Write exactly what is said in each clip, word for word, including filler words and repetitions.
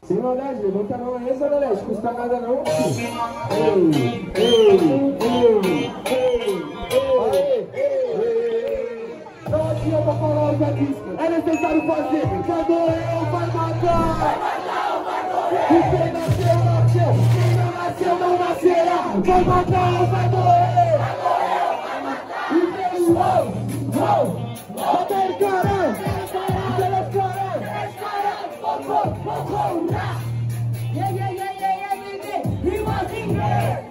Sem maldade, levanta a mão aí, Zona Leste, custa nada não. Ei, ei, ei, ei, ei, ei. Não adianta falar, eu já disse, é necessário fazer. Vai doer, vai matar. Vai matar, vai doer. E quem nasceu, nasceu. Quem não nasceu, não nascerá. Vai matar, vai doer. Vai doer, vai matar. E quem uou, uou, uou. Bota aí, caralho. Bota caralho. Yeah, yeah, yeah, yeah, yeah, yeah, he was in there.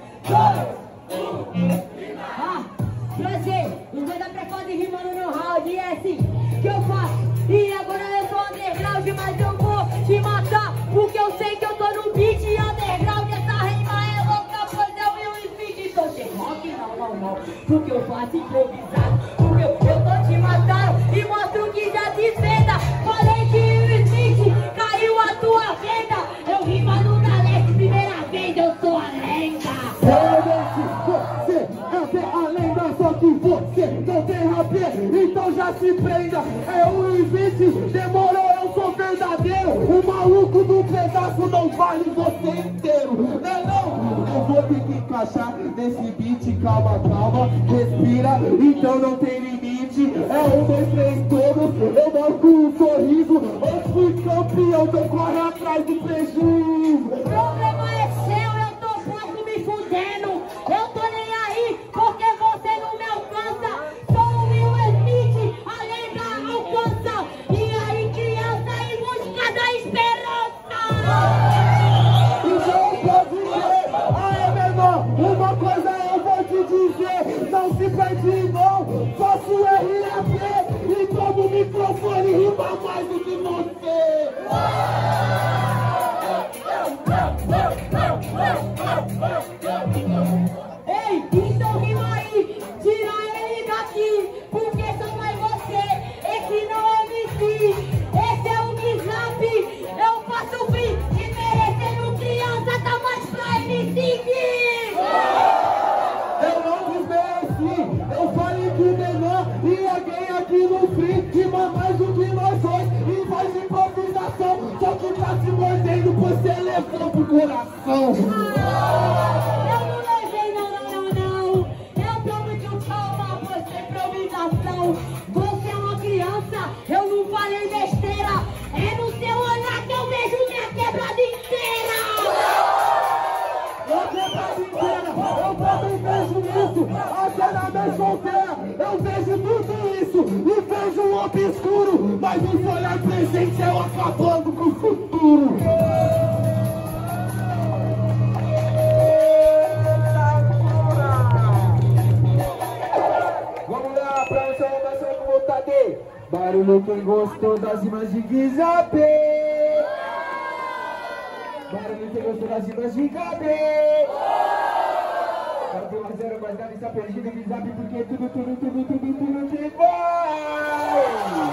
Ah, prazer, os dois da Precode rimando no round, e é assim que eu faço. E agora eu sou underground, mas eu vou te matar, porque eu sei que eu tô no beat underground. Essa rima é louca, pois eu vi o speed. Tô sem rock, não, não, não, porque eu faço improvisado. Porque eu, eu tô te matando e mostro que já te feda. Falei que o speed caiu a tua venda. Eu rimando na leste, primeira vez, eu sou a lenda. Você é até a lenda, só que você não tem rapé, então já se prenda. É o invite, demorou, eu sou verdadeiro. O maluco do pedaço não vale você inteiro. Não é não? Eu vou ter que encaixar nesse beat, calma, calma, respira, então não tem limite. É um, dois, três, todos, eu mostro um sorriso. Eu fui campeão, então corre atrás do prejuízo. O problema é seu, eu tô pouco me fudendo. Eu tô nem aí, porque você não me alcança. Sou o Will Smith, a lenda alcança. E aí, criança, em busca da esperança. Então pode ver, aê meu irmão, uma coisa eu vou te dizer. Não se perde não, faço R A P e todo microfone rima mais do que você. Ei, então rima aí, tira ele daqui, porque só vai você, esse não é M C, esse é o Mizap, eu faço free, e merecendo criança, tá mais pra M C que... Eu não desmereci, eu falei que o menor e alguém aqui no free rima mais do que nós dois e faz improvisação, só que tá se mordendo, pois você levou pro coração. Eu não levei, não, não, não, não. Eu tô muito calma, você é improvisação. Você é uma criança, eu não falei besteira. É no seu olhar que eu vejo minha quebrada inteira. Eu quebrada inteira, eu também vejo isso. A cena bem solteira, eu vejo tudo isso. E vejo um obscuro, mas o olhar presente eu acabando com o futuro. Barulho quem gostou das rimas de Guizap. Barulho quem gostou das rimas de Gabi. Quero ter um a zero, mas Gabi está perdido. Guizap porque tudo, tudo, tudo, tudo, tudo que vai.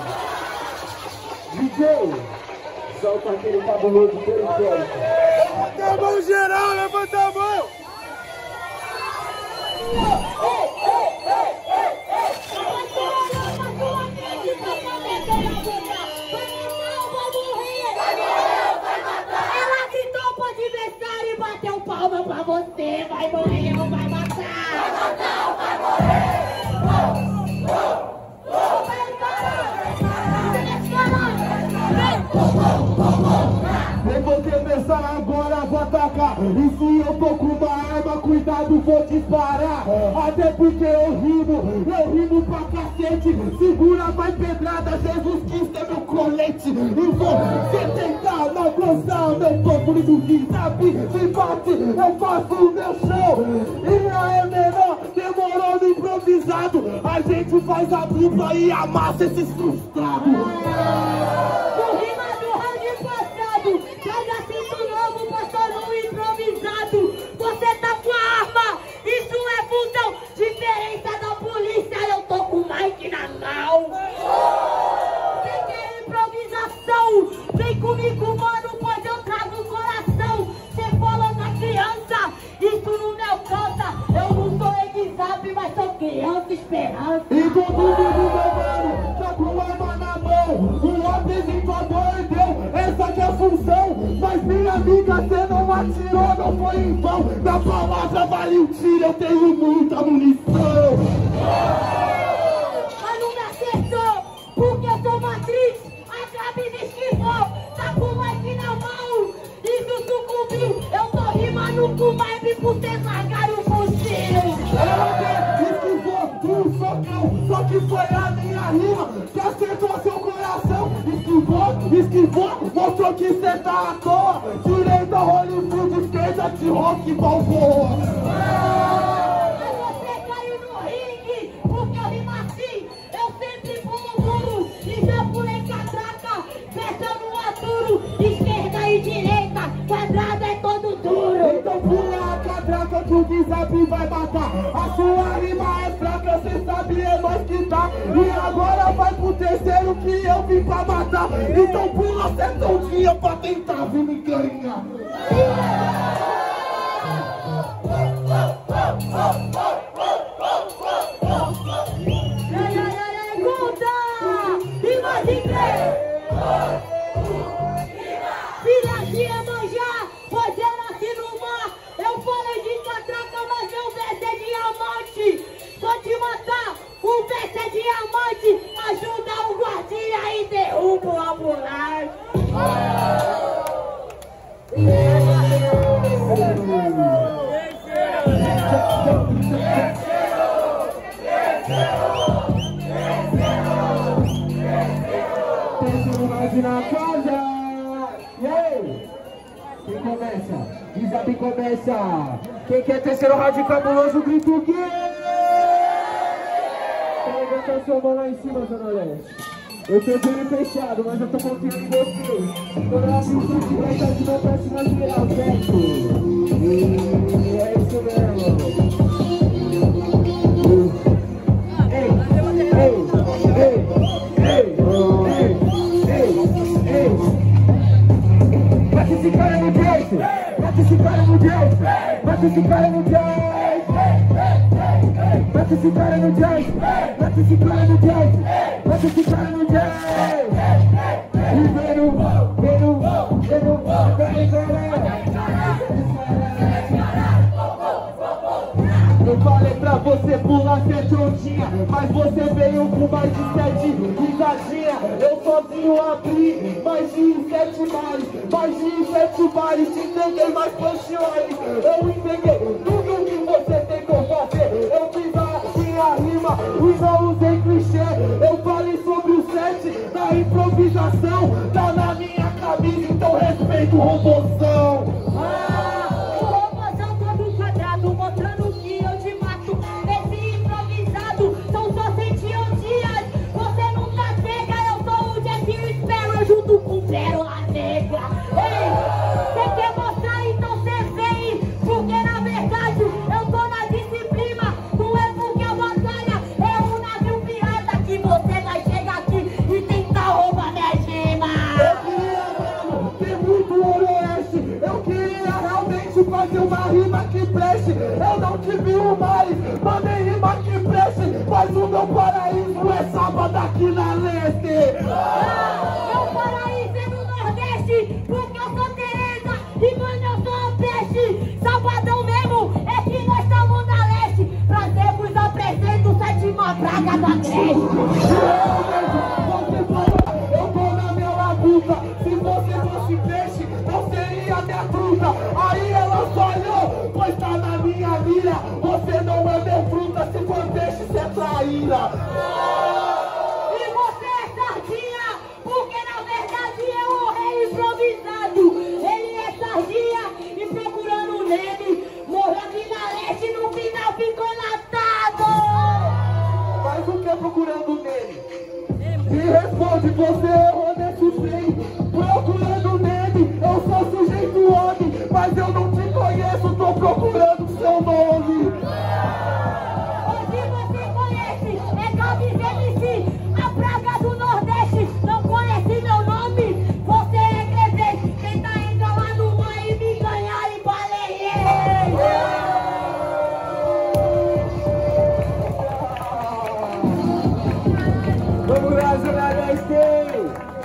D J, solta aquele fabuloso periférico. Levanta a mão geral, levanta a mão. Ela gritou pro adversário e bateu palma pra você. Vai morrer ou vai matar? Vai matar ou vai morrer? Eu vou começar agora, vou atacar. E se eu tô com uma arma, cuidado, vou disparar. Até porque eu rimo, eu rimo pra cacete. Segura mais pedrada, Jesus Cristo é meu colete. E você tentar não gostar, meu povo do Guizap. Se bate, eu faço o meu show. E aí, menor, demorou no improvisado. A gente faz a dupla e amassa esses frustrados. Você tá com a arma, isso é fundão. Diferença da polícia, eu tô com o Mike na mão. Quem quer improvisação, vem comigo, mano, pois eu trago o coração. Você falou da criança, isso não me alcança. Eu não sou Guizap, mas sou criança esperança. E todo mundo, meu mano, tá com arma na mão. O apresentador deu essa que é a função. não, mas minha amiga, você não atirou, não foi em vão. Da palavra vale o tiro, eu tenho muita munição. Mas não me acertou, porque eu sou matriz. A Gabi me esquivou, tá com o Mike na mão. Isso sucumbiu, eu tô rimando com o Mike por ter largado o fuzil. Ela esquivou um socão, só que foi a minha rima que acertou seu coração. Esquivou, esquivou, mostrou que cê tá à toa. Direita, Hollywood, esquerda, de rock, balboa. Mas você caiu no ringue, porque eu rimo assim. Eu sempre pulo o muro e já pulei catraca. Peça no aturo, esquerda e direita, quadrado é todo duro. Então pula a catraca que o desafio vai matar. A sua rima é fraca, cê sabe, é nós que tá. E agora vai pro terceiro que eu vim pra matar. Então pula setãozinha pra tentar vir me ganhar. Ai, ai, ai, ai, conta! Rima de três! Filha de Iemanjá, pois eu nasci no mar. Eu falei de catraca, mas meu verso é diamante. Só te matar, o verso é diamante. Ajuda o guardia e derruba o ambulante. Terceiro round na casa. E aí? Quem começa? Isabel começa. Quem quer terceiro round cabuloso, grita o quê? Levanta sua mão lá em cima, Zona Leste. Eu tô de olho fechado, mas eu tô confiando em você. Toda a vida que vai estar de mão pra cima geral, certo? E é isso mesmo. Ei, ei, ei, ei, ei, ei, ei. Bate esse cara no jeito, bate esse cara no jeito, bate esse cara no jeito. Bate esse cara no jazz, bate esse cara no jazz, bate esse cara no jazz. E vendo, vendo, vendo, eu falei pra você pular sete ondinha, mas você veio com mais de sete risadinha. Eu sozinho abri mais de sete bares, mais de sete bares. Te entreguei mais punchline, eu entreguei tudo que você tentou fazer. Eu fiz a minha rima e não usei clichê. Eu falei sobre o set da improvisação, tá na minha camisa, então respeita o robôzão. Ah, o robôzão todo quadrado, mostrando que eu te mato. Esse improvisado são só cento e um dias. Você nunca chega, eu sou o Jack Sparrow junto com Pérola Negra. Ei, você quer mostrar, então você vem. Porque na verdade eu tô na disciplina. Não é porque a batalha é um navio pirata que você vai chegar aqui e tentar roubar minha gema. Eu queria, mano, ter muito oeste. Eu queria realmente fazer uma rima que preste. Eu não tive o mais, mandei rima que preste. Mas o meu paraíso é sábado aqui na leste. Ah, meu paraíso é no Nordeste, porque eu sou Tereza e mano eu sou a peste. Sabadão mesmo é que nós estamos na leste. Prazer vos apresento sétima praga da creche. Você falou, eu tô na minha labuta. Se você fosse peixe, eu seria minha fruta. Aí ela só olhou, pois tá na minha mira. Você não é minha fruta, se for peixe, cê é traíra. E você é sardinha, porque na verdade é o rei improvisado. Ele é sardinha e procurando nele, morreu aqui na leste e no final ficou latado. Mas o que é procurando nele? Me responde, você errou nesse play. Procurando nele, eu sou sujeito homem. Mas eu não te conheço, tô procurando seu nome. Hoje você conhece, é Gabi M C, a praga do Nordeste. Não conhece meu nome? Você é presente, tenta entrar lá no mar e me ganhar e baleei. Vamos lá, Zona Leste!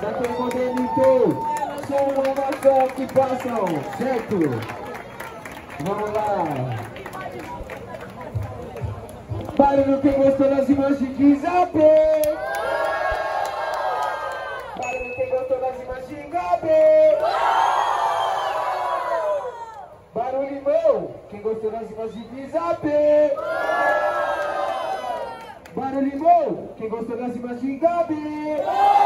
que passam, certo? Vamos lá. Barulho quem gostou das imagens de Zap. Barulho quem gostou das imagens de Gabi. Barulho limão, quem gostou das imagens de Zap. Barulho limão, quem gostou das imagens de Gabi.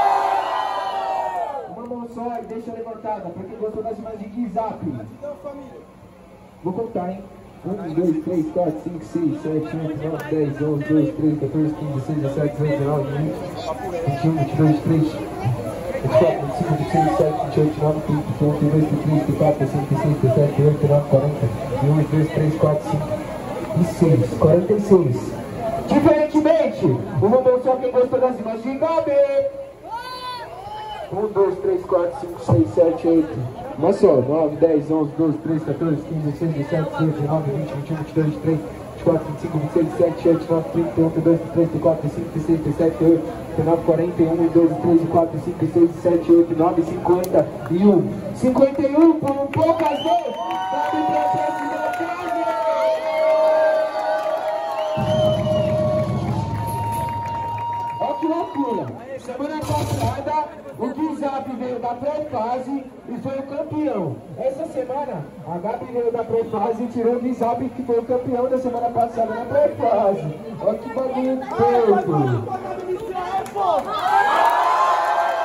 Uma mão só e deixa levantada, pra quem gostou das imagens de Zap. Vou contar, hein? um, dois, três, quatro, cinco, seis, sete, oito, nove, dez, onze, doze, treze, quatorze, quinze, dezesseis, dezessete, dezoito, dezenove, vinte, vinte e um, vinte e dois, vinte e três, vinte e quatro, vinte e cinco, vinte e seis, vinte e sete, vinte e oito, vinte e nove, trinta, vinte e um, vinte e dois, vinte e três, vinte e quatro, vinte e cinco, vinte e seis, vinte e sete, vinte e oito, vinte e nove, quarenta, vinte e um, vinte e dois, vinte e três, vinte e quatro, vinte e cinco, vinte e seis, quarenta e seis. Diferentemente, uma mão só quem gostou das imagens de Gabi. um, dois, três, quatro, cinco, seis, sete, oito. Uma só. nove, dez, onze, doze, treze, quatorze, quinze, dezesseis, dezessete, dezoito, dezenove, vinte, vinte e um, vinte e dois, vinte e três, vinte e quatro, vinte e cinco, vinte e seis, vinte e sete, vinte e oito, vinte e nove, trinta, vinte e um, vinte e dois, vinte e três, vinte e quatro, vinte e cinco, vinte e seis, vinte e sete, vinte e oito, vinte e nove, quarenta, vinte e um, vinte e dois, vinte e três, vinte e quatro, vinte e cinco, vinte e seis, vinte e sete, vinte e oito, vinte e nove, cinquenta e um. cinquenta e um por um poucas vezes. Cabe pra próxima fase. Olha que loucura. Semana passada, o Guizap veio da pré-fase e foi o campeão. Essa semana, a Gabi veio da pré-fase e tirou o Guizap, que foi o campeão da semana passada na pré-fase. Olha que bagulho doido.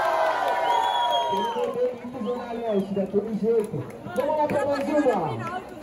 Ele perdeu muito Zona Leste, daquele jeito. Vamos lá pra mais uma.